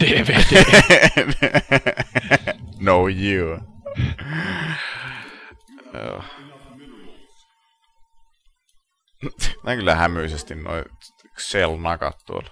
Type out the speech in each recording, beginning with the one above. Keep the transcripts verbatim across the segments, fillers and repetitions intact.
D V D. No you. Nää kyllä hämyisesti noi shell-nakat tuolla.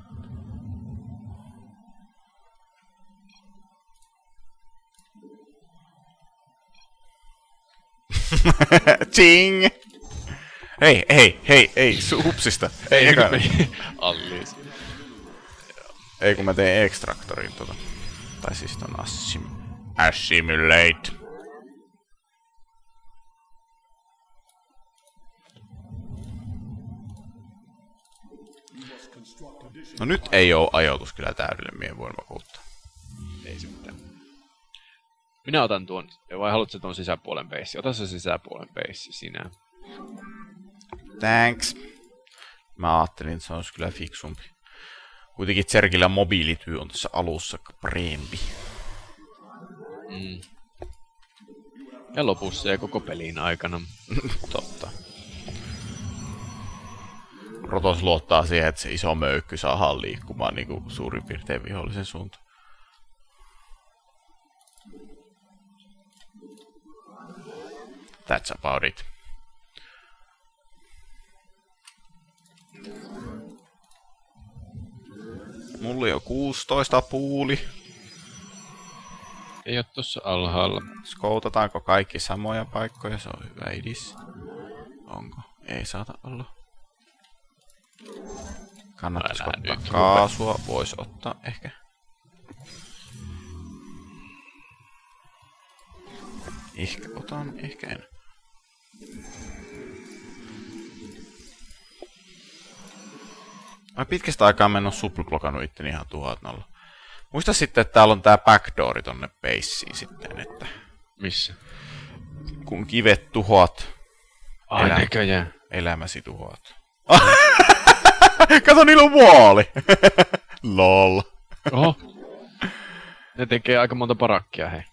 Ching! Hei, hei, hei, ei, hupsista. Ei, Eka... Alliis. Ei, kun mä teen extractorin tota. Tai siis ton assim... Assimilate. No nyt ei oo ajoitus kyllä täydellinen, mien voin vakuuttaa. Ei se mitään. Minä otan tuon, vai haluatko tuon sisäpuolen peissi? Ota se sisäpuolen peissi sinä. Thanks. Mä ajattelin, että se olisi kyllä fiksumpi. Kuitenkin Zergillä mobiilityö on tässä alussa parempi. Mm. Ja lopussa ja koko pelin aikana. Totta. Rotos luottaa siihen, että se iso möykky saadaan liikkumaan niin kuin suurin piirtein vihollisen suuntaan. That's about it. Mulla on jo kuusitoista puuli. Ei oo tossa alhaalla. Skoutataanko kaikki samoja paikkoja? Se on hyvä idis. Onko? Ei saata olla. Kannattaisi ottaa nyt kaasua. Vois ottaa ehkä. Ehkä otan, ehkä en. Mä pitkästä aikaa mä en oo supplyblokannut itteni ihan tuhat nolla. Muista sitten, että täällä on tää backdoori tonne peissiin sitten, että... Missä? Kun kivet tuhoat... Ai elä... näköjään. Elämäsi tuhoat. Kato, niillä on vuoli! Lol. Oho. Ne tekee aika monta parakkia, hei.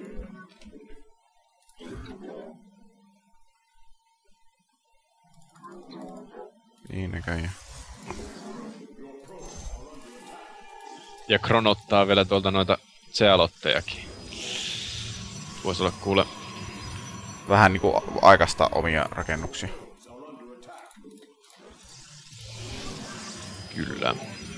Niin näköjään. Ja kronottaa vielä tuolta noita sealottejakin. Voisi olla kuule. Vähän niinku aikaista omia rakennuksia. Kyllä.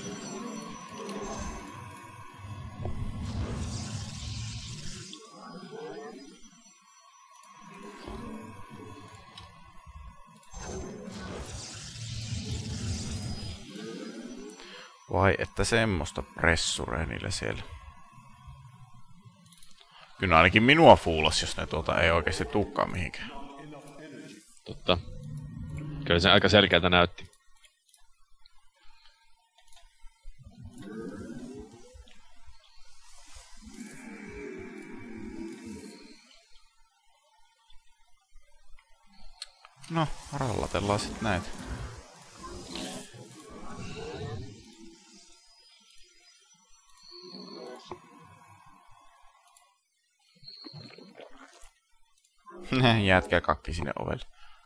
Vai että semmoista pressurea niille siellä. Kyllä ainakin minua fuulas, jos ne tuota ei oikeesti tuukkaan mihinkään. Totta. Kyllä se aika selkeältä näytti. No, rallatellaan sit näitä. Jätkä kakki sinne ovelle.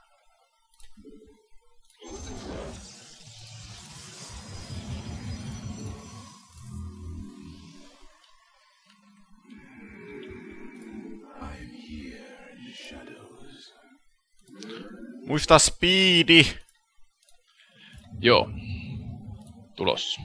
Muista speedi! Joo. Tulossa.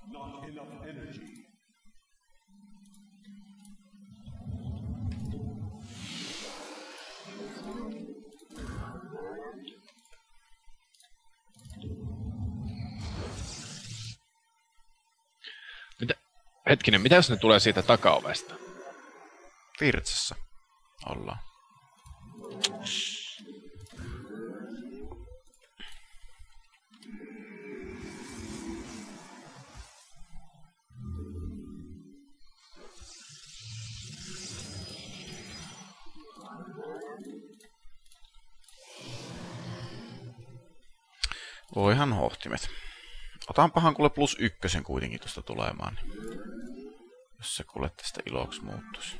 Mitä? Hetkinen, mitä jos ne tulee siitä takaovesta? Virtsassa ollaan. Voihan hohtimet. Otanpahan kuule plus ykkösen kuitenkin tuosta tulemaan. Niin jos se kuule tästä iloksi muuttuisi.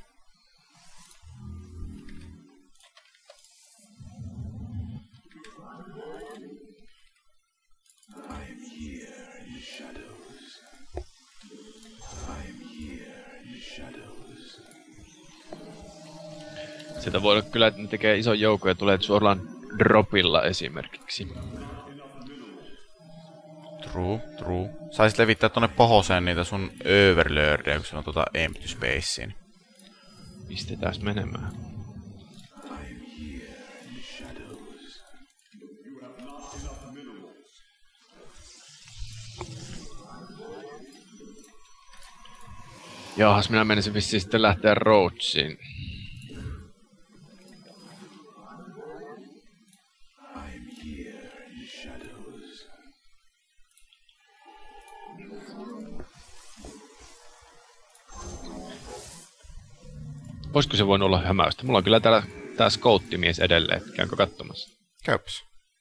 Sitä voi olla kyllä, että ne tekee ison joukon ja tulee suoraan dropilla esimerkiksi. True, true. Saisit levittää tonne pohoseen niitä sun overlordia, kun se on tota empty spacea. Pistetään menemään. Jaahas, minä menisin vissiin sitten lähteä Rhodesiin. Voisiko se voinut olla hämäystä? Mulla on kyllä täällä tää scouttimies edelleen. Käynkö katsomassa? Käypäs.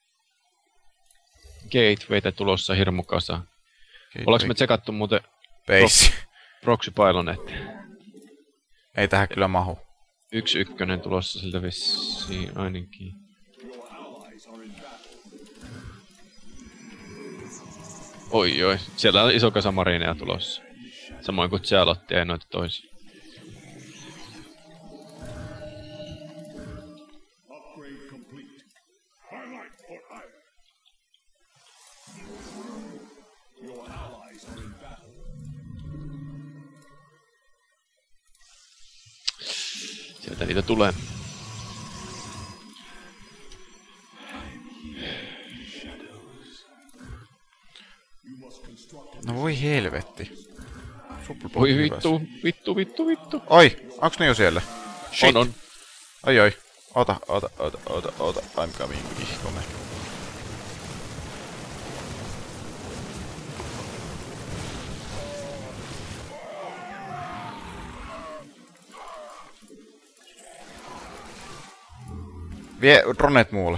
Gatewaytä tulossa hirmukasa. Ollaanko me tsekattu muuten Base. Proxy Pylonet? Ei tähän kyllä mahu. Yksi ykkönen tulossa siltä vissiin ainakin. Oi oi, siellä on iso kasa marineja tulossa. Samoin kuin Charlotte ja noita toisia. Sieltä niitä tulee. No voi helvetti. Oi vittu, vittu, vittu, vittu. Oi, onks ne jo siellä? Shit. On, on. Oi oi. Ota, ota, ota, ota, ota. I'm coming, ihkome. Vie dronet muulle.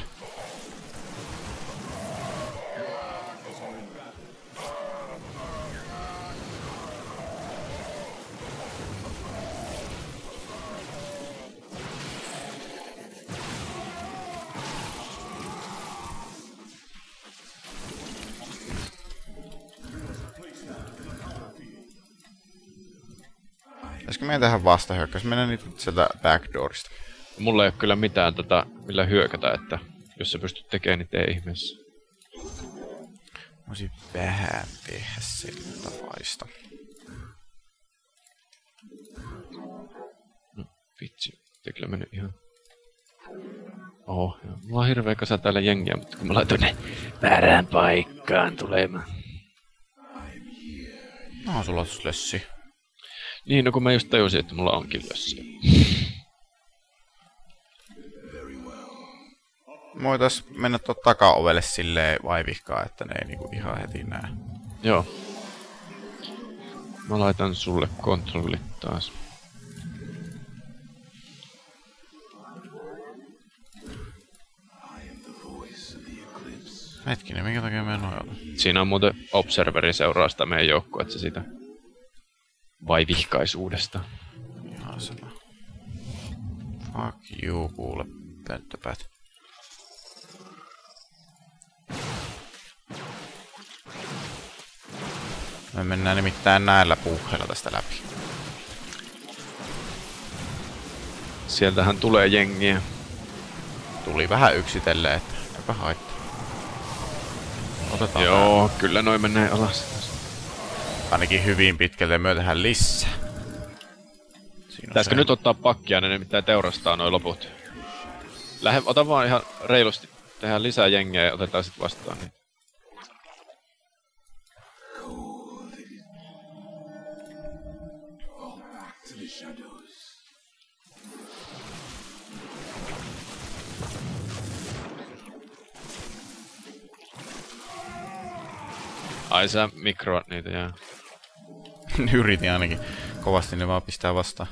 Pitäisikö meidän tähän vastahyökkäys? Mennään niitä sieltä backdoorista. Mulla ei ole kyllä mitään tota, millä hyökätä, että jos sä pystyt tekemään, niin tee ihmeessä. Voisin vähän tehdä sillä tavaista. No, vitsi. Ei kyllä mennyt ihan... Oho, joo. Mulla on hirveä kasa täällä jengiä, mutta kun mä laitoin ne väärään paikkaan tulemaan. No, sulla on lössi. Niin, no kun mä just tajusin, että mulla onkin lössiä. Voitais mennä tuon takaovelle silleen vaivihkaa, että ne ei niinku ihan heti näe. Joo. Mä laitan sulle kontrollit taas. Hetkinen, minkä takia mä en nojalla? Siinä on muuten observeri seuraa sitä meidän joukkoa, että se sitä vaivihkaisuudesta. Ihan sama. Fuck you, kuule, pönttöpäät. Me mennään nimittäin näillä puuheilla tästä läpi. Sieltähän tulee jengiä. Tuli vähän yksitellen, että eipä haittaa. Otetaan Joo, vähän. kyllä noin menee alas. Ainakin hyvin pitkälle me tehdään lisää. Pitäisikö nyt ottaa pakkia, ne nimittäin teurastaa noin loput. Lähde, ota vaan ihan reilusti. Tehdään lisää jengiä ja otetaan sit vastaan niitä. Ai sä mikro niitä jää. Yritin ainakin. Kovasti ne vaan pistää vastaan.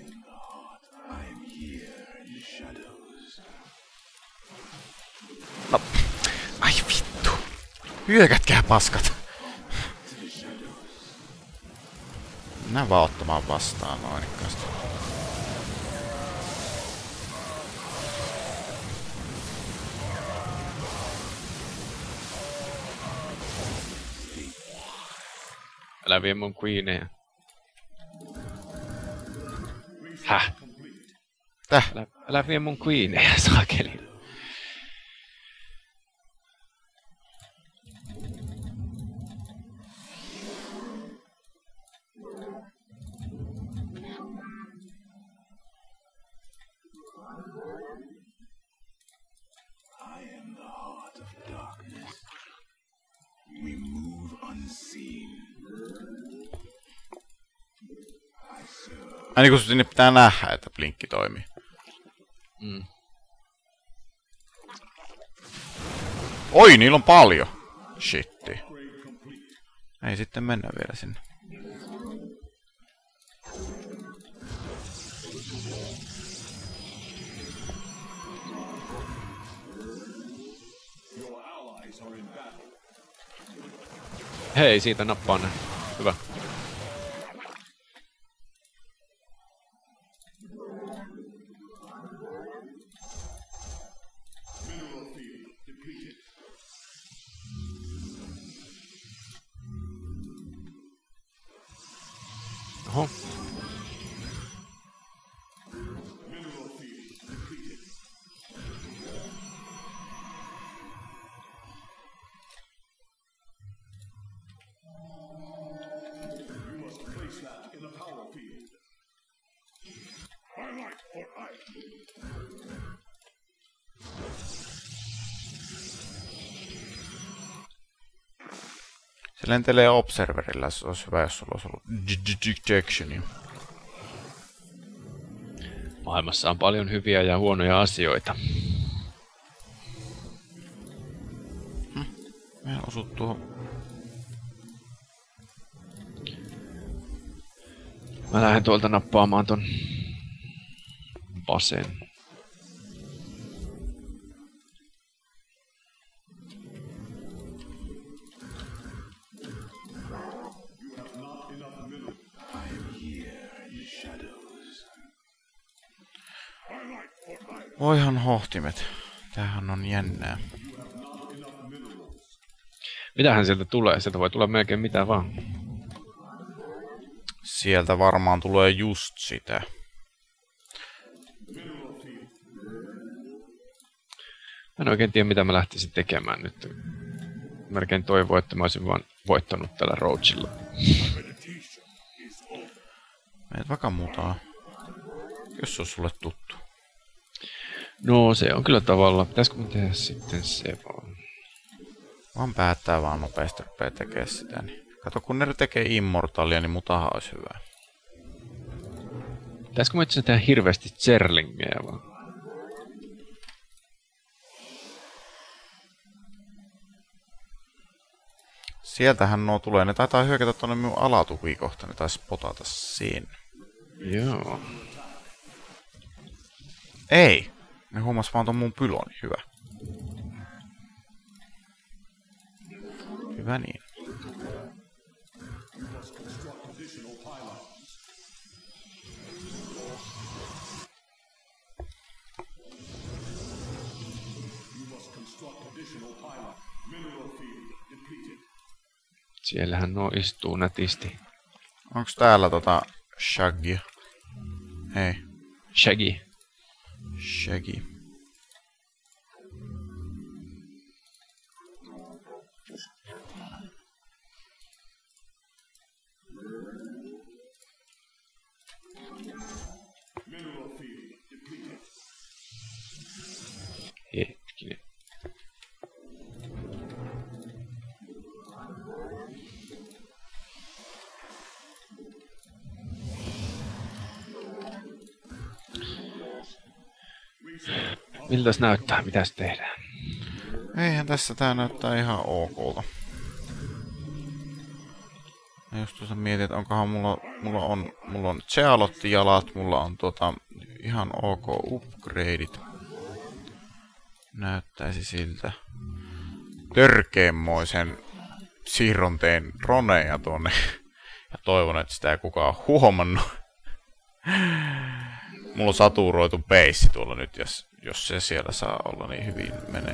No. Ai vittu. Hyökätkää paskat. Mennään vaan ottamaan vastaan noin ikkaasti. Älä vie mun queeneja. Häh? Täh? Älä, älä vie mun queeneja, saakeli. Ai niin kun sinne pitää nähdä, että blinkki toimii. Mm. Oi, niillä on paljon! Shitti. Ei sitten mennä vielä sinne. Hei, siitä nappaa ne. Hyvä. Oho. Se lentelee Observerilla, se olisi hyvä, jos sulla olisi ollut Dejection. Maailmassa on paljon hyviä ja huonoja asioita. Hm. Mä en osu tuohon. Mä lähden tuolta nappaamaan ton basen. Voihan hohtimet. Tämähän on jännää. Mitähän sieltä tulee? Sieltä voi tulla melkein mitä vaan. Sieltä varmaan tulee just sitä. Mä en oikein tiedä, mitä mä lähtisin tekemään nyt. Melkein toivoo, että mä olisin vaan voittanut tällä Roachilla. Meet vaikka mutaa. Jos se on sulle tuttu. No, se on kyllä tavallaan. Pitäisikö mun tehdä sitten se vaan? Vaan päättää vaan nopeasti rupeaa tekee sitä. Niin. Kato, kun ne tekee Immortalia, niin mutahan olisi hyvä. Pitäisikö mun itse tehdä hirveästi Zerlingeä vaan? Sieltähän nuo tulee. Ne taitaa hyökätä tuonne minun alatukikohta. Ne taisi potata siinä. Joo. Ei. Ne huomas vaan ton mun pyloni. Hyvä. Hyvä niin. Siellähän nuo istuu nätisti. Onks täällä tota Shaggy? Ei. Shaggy. Shaggy. Hetkinen. Miltäs näyttää? Mitäs tehdään? Eihän tässä tää näyttää ihan okolta. Mä just tuossa mietin, että onkohan mulla, mulla on, mulla on Charlotte-jalat, mulla on tota ihan ok upgradeit. Näyttäisi siltä. Törkeemmoisen siirron teen droneja tuonne. Ja toivon, että sitä ei kukaan huomannut. Mulla on saturoitu peissi tuolla nyt, jos, jos se siellä saa olla, niin hyvin menee.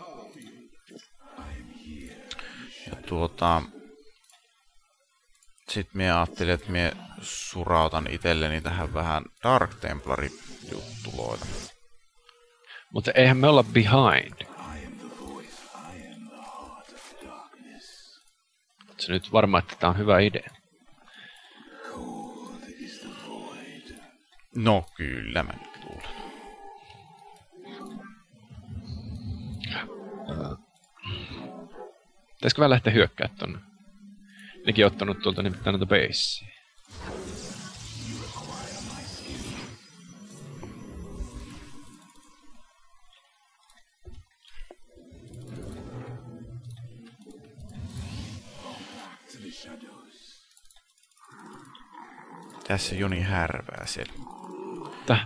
Ja tuota... Sitten mie ajattelin, että mie surautan itselleni tähän vähän Dark Templari-juttuloita. Mutta eihän me olla behind. Se nyt varmaan, että tää on hyvä idea. No kyllä mä nyt luulen. Pitäisikö vähän lähteä hyökkää tonne? Nekin on ottanut tuolta nimittäin noita beissiä. Tässä Joni härvää siellä. Täh?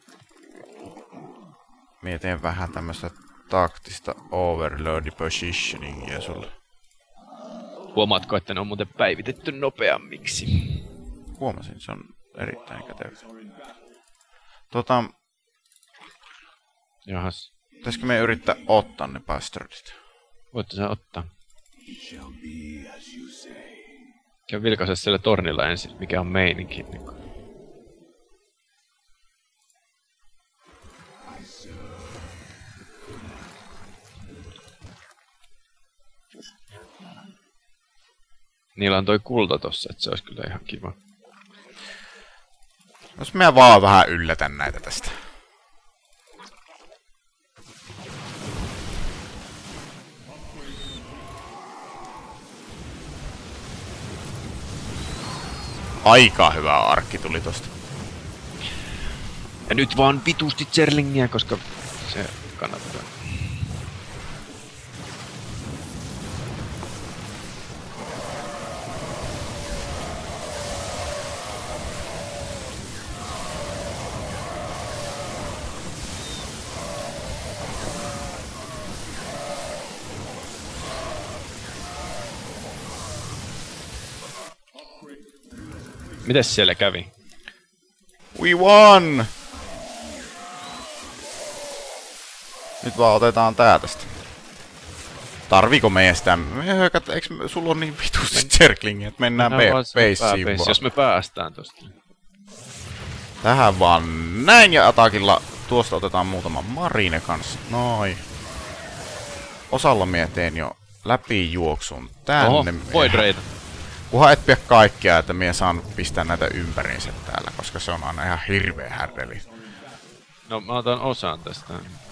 Mie teen vähän tämmöstä taktista overload positioningia sulle. Huomaatko, että ne on muuten päivitetty nopeammiksi? Huomasin, se on erittäin kätevä. Tota... Jahas. Pitäisikö me yrittää ottaa ne bastardit? Voitte sen ottaa. Käy vilkaise siellä tornilla ensin, mikä on meininki. Niillä on toi kulta tossa, että se olisi kyllä ihan kiva. Jos mä vaan vähän yllätän näitä tästä. Aika hyvä arkki tuli tosta. Ja nyt vaan vitusti Zerlingiä, koska se kannattaa. Mites siellä kävi? We won! Nyt vaan otetaan tää tästä. Tarviiko meidän sitä? Eikö sulla on niin vitusti circlingia, että mennään baseen vaan? Jos me päästään tosta. Tähän vaan näin ja atakilla tuosta otetaan muutama marine kanssa. Noin. Osalla mie teen jo läpijuoksun tänne. Oho, void reitä. Kunhan et pidä kaikkea, että mie saan pistää näitä ympäriinsä täällä, koska se on aina ihan hirveä härdeli. No mä otan osan tästä.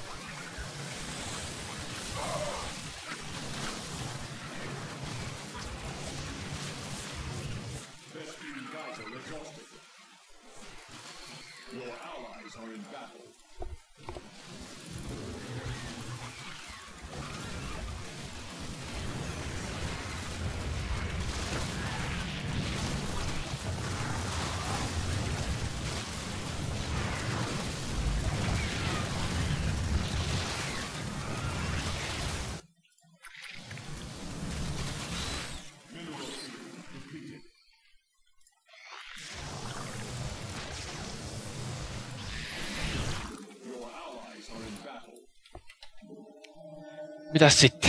Mitäs sitten?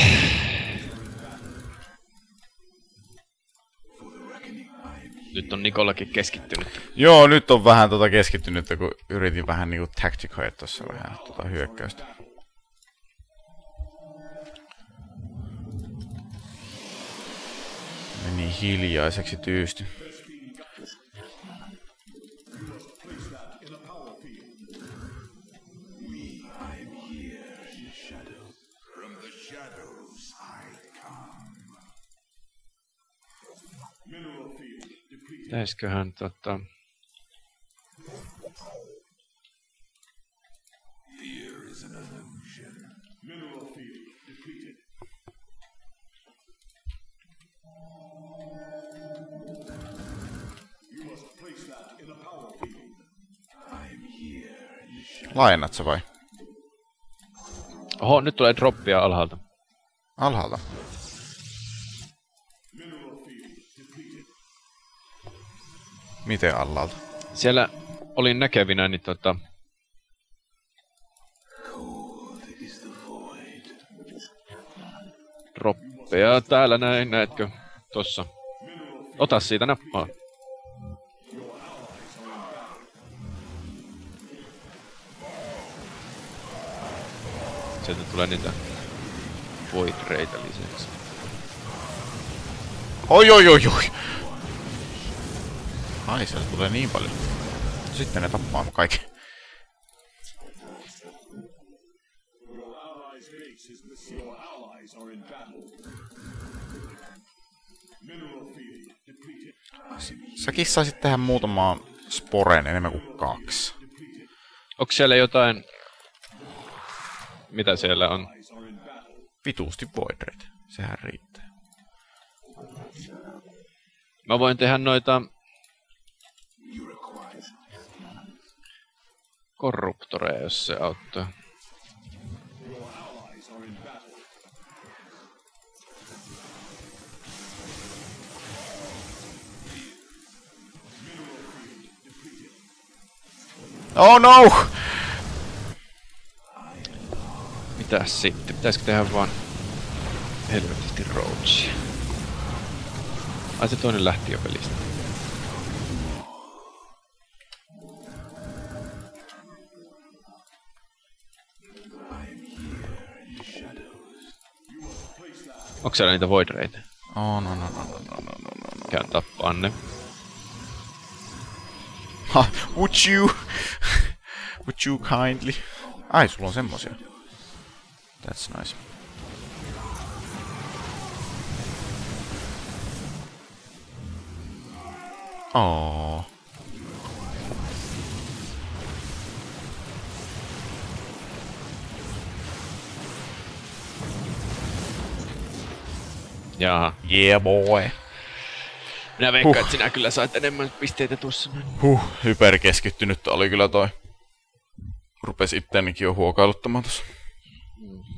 Nyt on Nikollakin keskittynyt. Joo, nyt on vähän tota keskittynyt, kun yritin vähän niinku tacticoida tossa vähän tota hyökkäystä. Meni hiljaiseksi tyysty. Pitäisköhän tota... Lainat sä vai? Oho, nyt tulee droppia alhaalta. Alhaalta? Miten alhaalta? Siellä olin näkevinä, niin tota... Droppeja täällä näin, näetkö? Tossa. Ota siitä nappaa. Sieltä tulee niitä voidreita lisäksi. Oi oi oi oi! Ai, sieltä tulee niin paljon. Sitten ne tappaa kaikki. Säkin saisit tehdä muutamaa sporen enemmän kuin kaksi. Onko siellä jotain... Mitä siellä on? Vituusti voidreita. Sehän riittää. Mä voin tehdä noita... korruptoreja, jos se auttaa. Oh no! Mitäs sitten? Pitäisikö tehdä vaan helvetisti roachia? Ai se toinen lähti jo pelistä. Onko siellä niitä voidreita? Oh no no no no no no no no. Käyn tappaa ne. Ha, would you? Would you kindly? Ai, sulla on semmosia. That's nice. Oh. Jaha. Yeah boy. Minä veikkaan, huh. että sinä kyllä sait enemmän pisteitä tuossa. Huh, hyperkeskittynyt oli kyllä toi. Rupes itteenikin jo huokailuttamaan tossa. Mm.